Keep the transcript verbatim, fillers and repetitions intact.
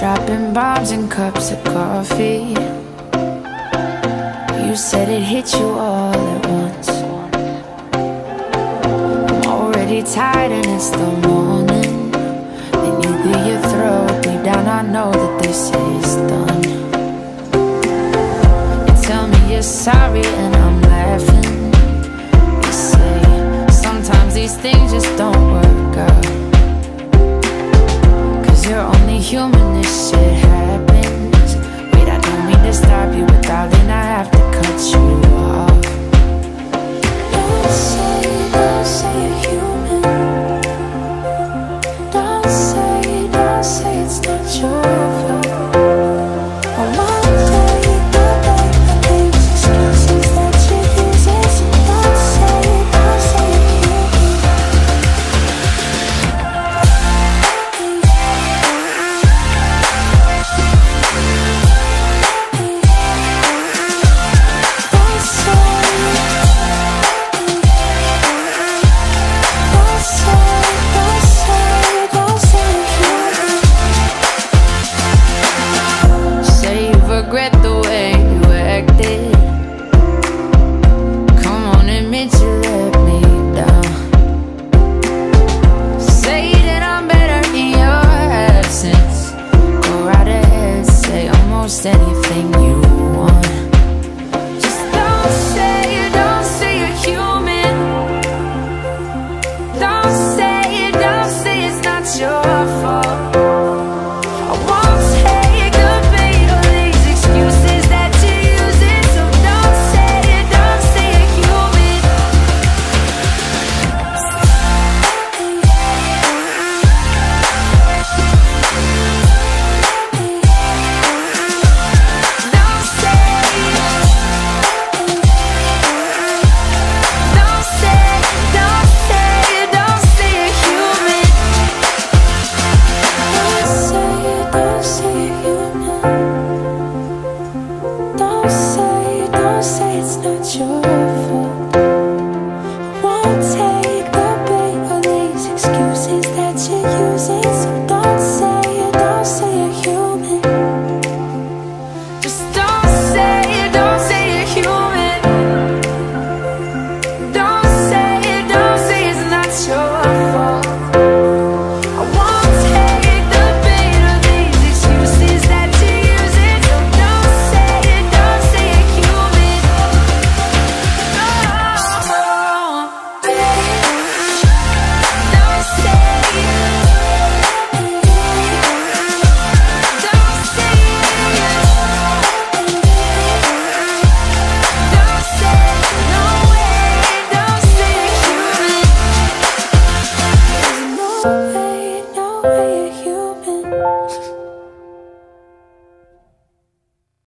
dropping bombs in cups of coffee. You said it hit you all at once. I'm already tired and it's the morning. Then you clear your throat. Deep down I know that this is done. You tell me you're sorry and I'm laughing. You say sometimes these things just don't work out. You're only human, this shit happens. Wait, I don't mean to stop you, but darling, I have to cut you off. Don't say, don't say you're human. Don't say, don't say it's not your fault. All my day, the day, the things, excuses that you use. Don't say, don't say you're human. Regret the way you acted. Come on, admit you let me down. Say that I'm better in your absence. Go right ahead, say almost anything.